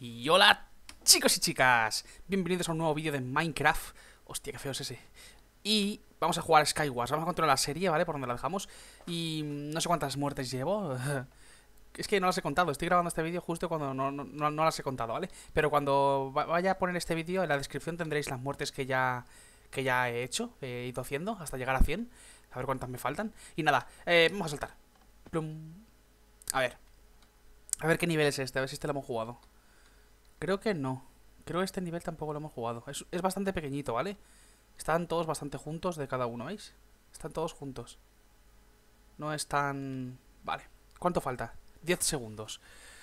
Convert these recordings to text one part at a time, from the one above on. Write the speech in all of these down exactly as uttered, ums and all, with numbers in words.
Y hola chicos y chicas, bienvenidos a un nuevo vídeo de Minecraft. Hostia, qué feo es ese. Y vamos a jugar a Skywars, vamos a controlar la serie, ¿vale? Por donde la dejamos. Y no sé cuántas muertes llevo. Es que no las he contado, estoy grabando este vídeo justo cuando no, no, no, no las he contado, ¿vale? Pero cuando vaya a poner este vídeo, en la descripción tendréis las muertes que ya, que ya he hecho, he ido haciendo hasta llegar a cien. A ver cuántas me faltan. Y nada, eh, vamos a saltar. Plum. A ver. A ver qué nivel es este, a ver si este lo hemos jugado. Creo que no. Creo que este nivel tampoco lo hemos jugado. Es, es bastante pequeñito, ¿vale? Están todos bastante juntos de cada uno, ¿veis? Están todos juntos. No es tan... Vale. ¿Cuánto falta? diez segundos.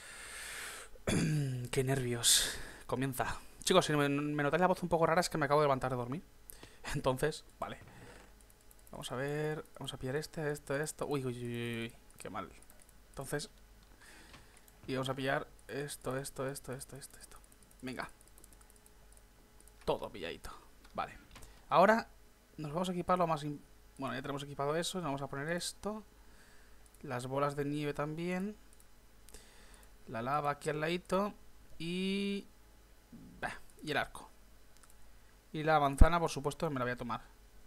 Qué nervios. Comienza. Chicos, si me, me notáis la voz un poco rara es que me acabo de levantar de dormir. Entonces, vale. Vamos a ver... Vamos a pillar este, esto, esto... Uy, uy, uy, uy. Qué mal. Entonces... Y vamos a pillar esto, esto, esto, esto, esto, esto. Venga. Todo pilladito. Vale. Ahora nos vamos a equipar lo más... Bueno, ya tenemos equipado eso. Nos vamos a poner esto. Las bolas de nieve también. La lava aquí al ladito. Y... Bah, y el arco. Y la manzana, por supuesto, me la voy a tomar.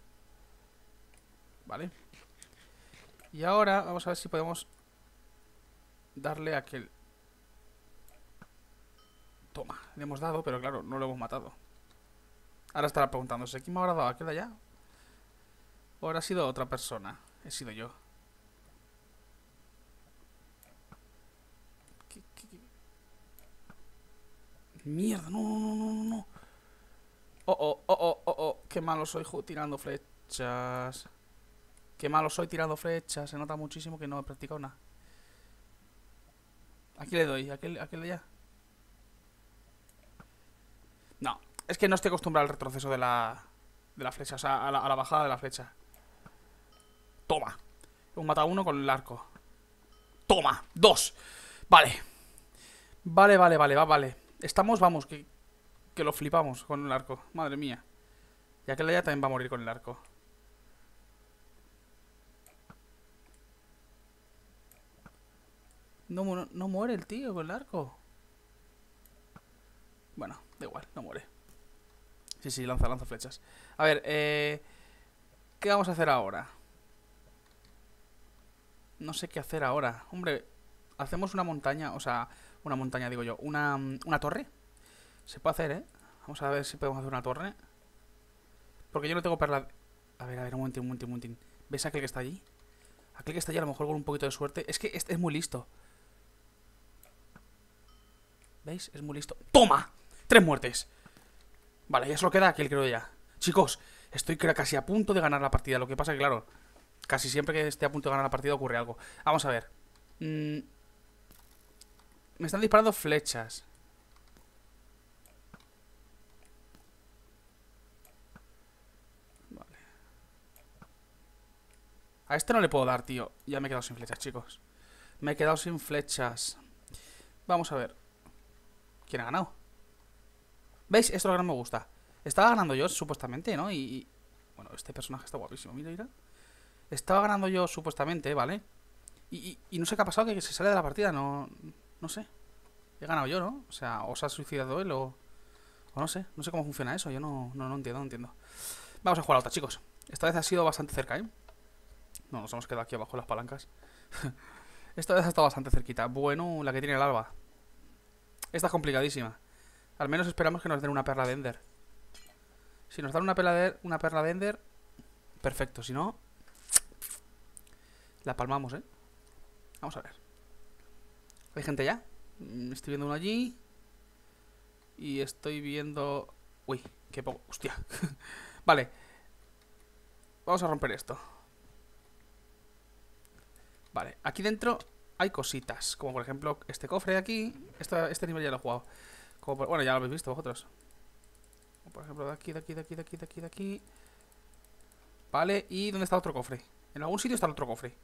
Vale. Y ahora vamos a ver si podemos darle a aquel... Toma, le hemos dado, pero claro, no lo hemos matado. Ahora estará preguntándose, ¿quién me habrá dado aquel de allá? ¿O habrá sido otra persona? He sido yo. ¿Qué, qué, qué? Mierda, no, no, no, no, no. Oh, oh, oh, oh, oh, oh. Qué malo soy tirando flechas. Qué malo soy tirando flechas. Se nota muchísimo que no he practicado nada. Aquí le doy, aquel, aquel de allá. No, es que no estoy acostumbrado al retroceso de la... De la flecha, o sea, a la, a la bajada de la flecha. Toma. Hemos matado a uno con el arco. Toma, dos. Vale. Vale, vale, vale, va, vale. Estamos, vamos, que, que lo flipamos con el arco. Madre mía. Y aquel de allá también va a morir con el arco. No, no, no muere el tío con el arco. Bueno, da igual, no muere. Sí, sí, lanza, lanza flechas. A ver, eh... ¿qué vamos a hacer ahora? No sé qué hacer ahora. Hombre, hacemos una montaña, o sea, una montaña digo yo, una, una torre. Se puede hacer, ¿eh? Vamos a ver si podemos hacer una torre. Porque yo no tengo perla... A ver, a ver, un momentín, un momentín, un momentín. ¿Ves a aquel que está allí? Aquel que está allí a lo mejor con un poquito de suerte. Es que este es muy listo. ¿Veis? Es muy listo. ¡Toma! Tres muertes. Vale, ya solo queda aquel, creo ya. Chicos, estoy casi a punto de ganar la partida. Lo que pasa que, claro, casi siempre que esté a punto de ganar la partida ocurre algo. Vamos a ver. Mm, me están disparando flechas. Vale. A este no le puedo dar, tío. Ya me he quedado sin flechas, chicos. Me he quedado sin flechas. Vamos a ver. ¿Quién ha ganado? ¿Veis? Esto es lo que no me gusta. Estaba ganando yo, supuestamente, ¿no? Y, y... Bueno, este personaje está guapísimo. Mira, mira. Estaba ganando yo, supuestamente, ¿vale? Y, y, y no sé qué ha pasado, que se sale de la partida. No, no sé. He ganado yo, ¿no? O sea, o se ha suicidado él o... O no sé. No sé cómo funciona eso. Yo no, no, no entiendo, no entiendo. Vamos a jugar a otra, chicos. Esta vez ha sido bastante cerca, ¿eh? No, nos hemos quedado aquí abajo en las palancas. Esta vez ha estado bastante cerquita. Bueno, la que tiene el alba. Esta es complicadísima. Al menos esperamos que nos den una perla de Ender. Si nos dan una perla de, una perla de Ender, perfecto. Si no, la palmamos, ¿eh? Vamos a ver. ¿Hay gente ya? Estoy viendo uno allí. Y estoy viendo... Uy, qué poco... Hostia. Vale. Vamos a romper esto. Vale, aquí dentro hay cositas. Como por ejemplo este cofre de aquí. Este, este nivel ya lo he jugado. Como por, bueno, ya lo habéis visto vosotros. Como por ejemplo de aquí, de aquí, de aquí, de aquí, de aquí, de aquí. Vale, ¿y dónde está el otro cofre? En algún sitio está el otro cofre.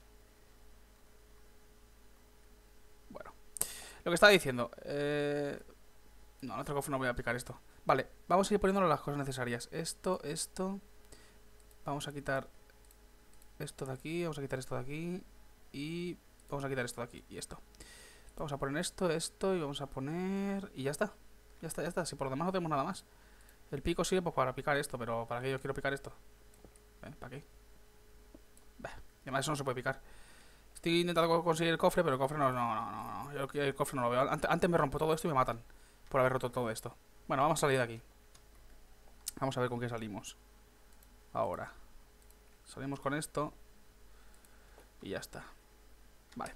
Bueno, lo que estaba diciendo. Eh... No, el otro cofre no voy a aplicar esto. Vale, vamos a ir poniéndole las cosas necesarias. Esto, esto. Vamos a quitar esto de aquí. Vamos a quitar esto de aquí. Y vamos a quitar esto de aquí y esto. Vamos a poner esto, esto y vamos a poner... Y ya está. Ya está, ya está. Si por lo demás no tenemos nada más. El pico sirve pues para picar esto, pero ¿para qué yo quiero picar esto? ¿Eh? ¿Para qué? Bah, además eso no se puede picar. Estoy intentando conseguir el cofre, pero el cofre no, no, no, no, no. Yo el cofre no lo veo. Antes, antes me rompo todo esto y me matan por haber roto todo esto. Bueno, vamos a salir de aquí. Vamos a ver con qué salimos. Ahora. Salimos con esto. Y ya está. Vale.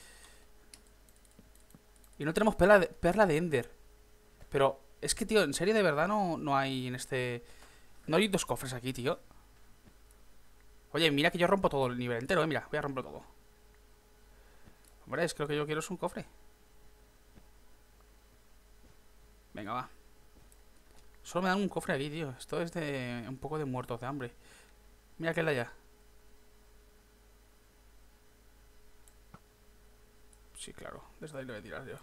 Y no tenemos perla de, perla de Ender. Pero es que, tío, en serio, de verdad no, no hay en este... No hay dos cofres aquí, tío. Oye, mira que yo rompo todo el nivel entero, eh. Mira, voy a romper todo. Hombre, es que lo que yo quiero es un cofre. Venga, va. Solo me dan un cofre aquí, tío. Esto es de un poco de muertos de hambre. Mira aquel de allá. Sí, claro. Desde ahí lo voy a tirar yo.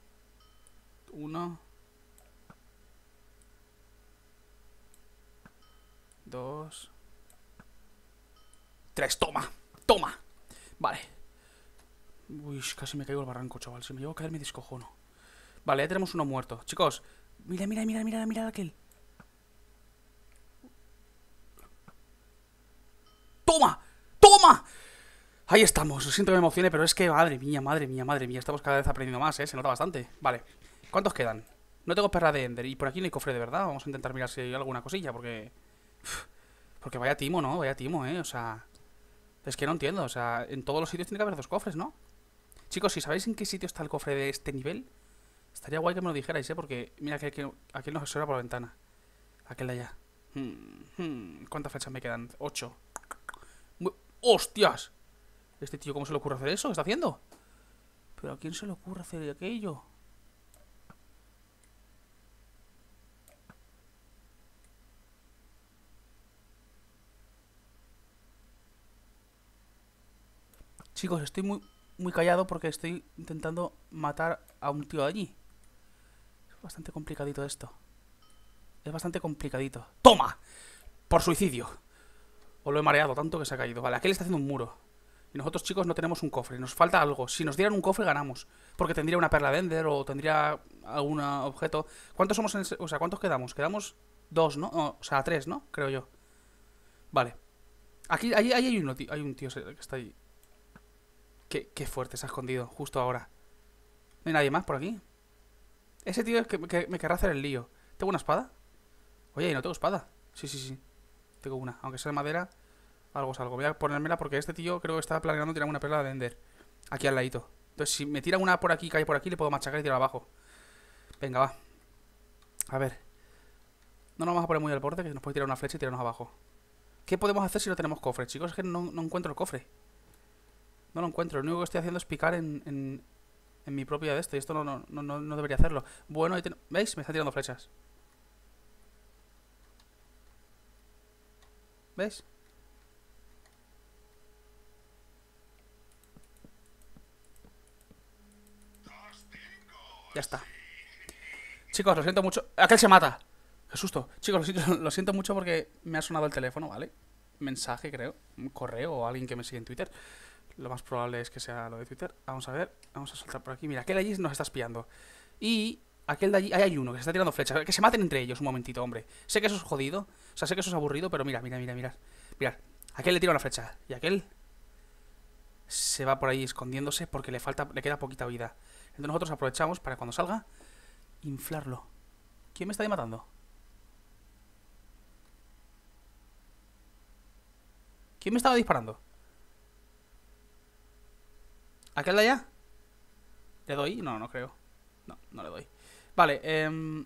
Uno. Dos. Tres. Toma. Toma. Vale. Uy, casi me caigo al barranco, chaval. Si me llevo a caer me descojono. Vale, ya tenemos uno muerto. Chicos. Mira, mira, mira, mira, mira aquel. ¡Toma! ¡Toma! Ahí estamos, lo siento que me emocione, pero es que, madre mía, madre mía, madre mía, estamos cada vez aprendiendo más, ¿eh? Se nota bastante. Vale, ¿cuántos quedan? No tengo perla de Ender y por aquí no hay cofre de verdad. Vamos a intentar mirar si hay alguna cosilla, porque... Porque vaya timo, ¿no? Vaya timo, ¿eh? O sea... Es que no entiendo, o sea, en todos los sitios tiene que haber dos cofres, ¿no? Chicos, si sabéis en qué sitio está el cofre de este nivel, estaría guay que me lo dijerais, ¿eh? Porque, mira, que, que aquel nos observa por la ventana. Aquel de allá. Hmm, hmm. ¿Cuántas flechas me quedan? Ocho. ¡Hostias! ¿Este tío cómo se le ocurre hacer eso? ¿Qué está haciendo? ¿Pero a quién se le ocurre hacer aquello? Chicos, estoy muy, muy callado porque estoy intentando matar a un tío allí. Es bastante complicadito esto. Es bastante complicadito. ¡Toma! Por suicidio. O lo he mareado tanto que se ha caído. Vale, aquel está haciendo un muro. Y nosotros, chicos, no tenemos un cofre. Nos falta algo. Si nos dieran un cofre, ganamos. Porque tendría una perla de Ender o tendría algún objeto. ¿Cuántos somos en ese? O sea, ¿cuántos quedamos? Quedamos dos, ¿no? O, o sea, tres, ¿no? Creo yo. Vale. Aquí, ahí, ahí hay, uno, tío, hay un tío que está ahí. Qué, qué fuerte se ha escondido, justo ahora. ¿No hay nadie más por aquí? Ese tío es que, que me querrá hacer el lío. ¿Tengo una espada? Oye, no tengo espada. Sí, sí, sí. Tengo una. Aunque sea de madera, algo es algo. Voy a ponérmela porque este tío creo que estaba planeando tirar una perla de Ender. Aquí al ladito. Entonces, si me tira una por aquí, cae por aquí, le puedo machacar y tirar abajo. Venga, va. A ver. No nos vamos a poner muy al borde, que nos puede tirar una flecha y tirarnos abajo. ¿Qué podemos hacer si no tenemos cofre? Chicos, es que no, no encuentro el cofre. No lo encuentro. Lo único que estoy haciendo es picar en, en, en mi propia de esto. Y esto no, no, no, no debería hacerlo. Bueno, ahí ten... ¿Veis? Me está tirando flechas. ¿Veis? Ya está. Chicos, lo siento mucho. Aquel se mata. Qué susto. Chicos, lo siento, lo siento mucho porque me ha sonado el teléfono, ¿vale? Mensaje, creo. Un correo o alguien que me sigue en Twitter. Lo más probable es que sea lo de Twitter. Vamos a ver. Vamos a saltar por aquí. Mira, aquel de allí nos está espiando. Y aquel de allí... Ahí hay uno que se está tirando flechas. Que se maten entre ellos un momentito, hombre. Sé que eso es jodido. O sea, sé que eso es aburrido, pero mira, mira, mira, mira. Mirad. Aquel le tira una flecha. Y aquel... se va por ahí escondiéndose porque le falta, le queda poquita vida. Entonces nosotros aprovechamos para cuando salga inflarlo. ¿Quién me está ahí matando? ¿Quién me estaba disparando? ¿Aquel de allá? ¿Le doy? No, no creo. No, no le doy. Vale, eh...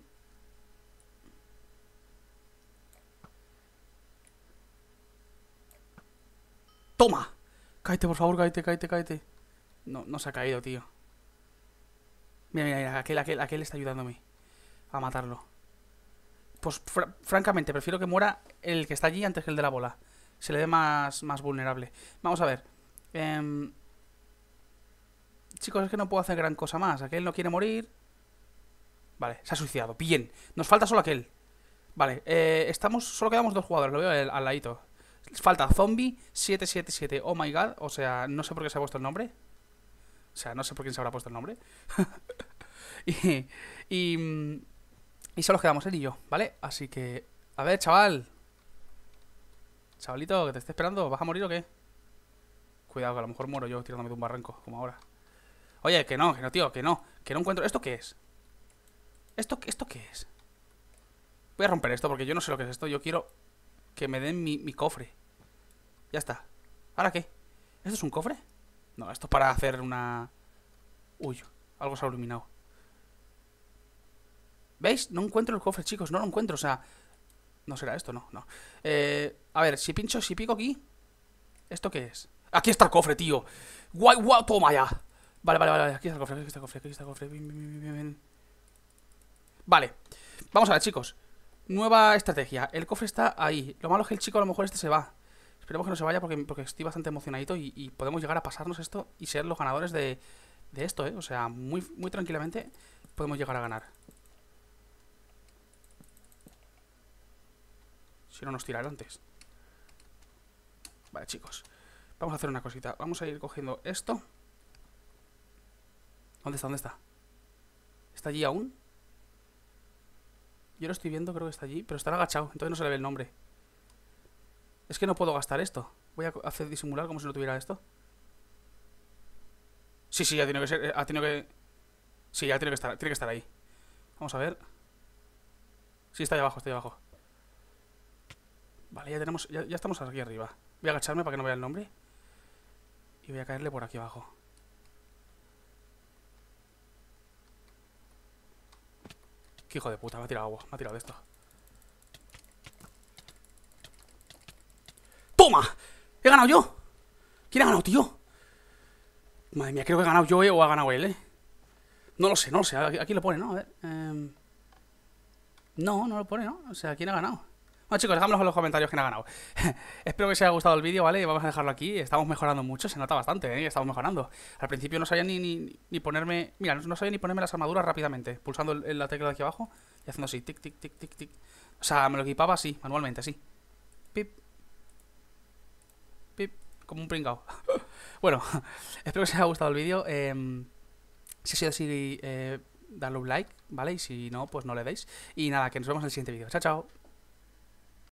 ¡toma! Cáete, por favor, cáete, cáete, cáete. No, no se ha caído, tío. Mira, mira, mira, aquel, aquel, aquel está ayudándome a matarlo. Pues, fr francamente, prefiero que muera el que está allí antes que el de la bola. Se le ve más, más vulnerable. Vamos a ver. Eh... Chicos, es que no puedo hacer gran cosa más. Aquel no quiere morir. Vale, se ha suicidado. Bien, nos falta solo aquel. Vale, eh, estamos, solo quedamos dos jugadores. Lo veo al, al ladito. Falta Zombie siete siete siete. Oh my god, o sea, no sé por qué se ha puesto el nombre. O sea, no sé por quién se habrá puesto el nombre. y, y... Y solo quedamos él y yo, ¿vale? Así que... A ver, chaval. Chavalito, que te esté esperando. ¿Vas a morir o qué? Cuidado, que a lo mejor muero yo tirándome de un barranco, como ahora. Oye, que no, que no, tío, que no. Que no encuentro... ¿Esto qué es? ¿Esto, esto qué es? Voy a romper esto porque yo no sé lo que es esto. Yo quiero que me den mi, mi cofre. Ya está. ¿Ahora qué? ¿Esto es un cofre? No, esto es para hacer una... Uy, algo se ha iluminado. ¿Veis? No encuentro el cofre, chicos. No lo encuentro, o sea... No será esto, no, no. Eh, a ver, si pincho, si pico aquí... ¿Esto qué es? Aquí está el cofre, tío. Guay, guay, toma ya. Vale, vale, vale, aquí está el cofre, aquí está el cofre, aquí está el cofre. Bien, bien, bien, bien. Vale. Vamos a ver, chicos. Nueva estrategia. El cofre está ahí. Lo malo es que el chico a lo mejor este se va. Esperemos que no se vaya porque, porque estoy bastante emocionadito y, y podemos llegar a pasarnos esto y ser los ganadores de, de esto, ¿eh? O sea, muy, muy tranquilamente podemos llegar a ganar. Si no nos tirará antes. Vale, chicos. Vamos a hacer una cosita. Vamos a ir cogiendo esto. ¿Dónde está? ¿Dónde está? ¿Está allí aún? Yo lo estoy viendo, creo que está allí. Pero estará agachado, entonces no se le ve el nombre. Es que no puedo gastar esto. Voy a hacer disimular como si no tuviera esto. Sí, sí, ya tiene que ser. Ha tenido que... Sí, ya tiene que estar, tiene que estar ahí. Vamos a ver. Sí, está ahí abajo, está ahí abajo. Vale, ya tenemos, ya, ya estamos aquí arriba. Voy a agacharme para que no vea el nombre. Y voy a caerle por aquí abajo. Qué hijo de puta, me ha tirado agua, me ha tirado de esto. ¡Toma! ¡He ganado yo! ¿Quién ha ganado, tío? Madre mía, creo que he ganado yo, ¿eh? O ha ganado él, ¿eh? No lo sé, no lo sé. Aquí, aquí lo pone, ¿no? A ver. Eh... No, no lo pone, ¿no? O sea, ¿quién ha ganado? Bueno, chicos, dejadmelo en los comentarios quién ha ganado. Espero que os haya gustado el vídeo, ¿vale? Vamos a dejarlo aquí. Estamos mejorando mucho, se nota bastante, ¿eh? Estamos mejorando. Al principio no sabía ni, ni, ni ponerme... Mira, no sabía ni ponerme las armaduras rápidamente. Pulsando el, la tecla de aquí abajo y haciendo así, tic, tic, tic, tic, tic. O sea, me lo equipaba así, manualmente, así. Pip. Pip. Como un pringao. Bueno, espero que os haya gustado el vídeo. Eh, si ha sido así, eh, darle un like, ¿vale? Y si no, pues no le deis. Y nada, que nos vemos en el siguiente vídeo. Chao, chao.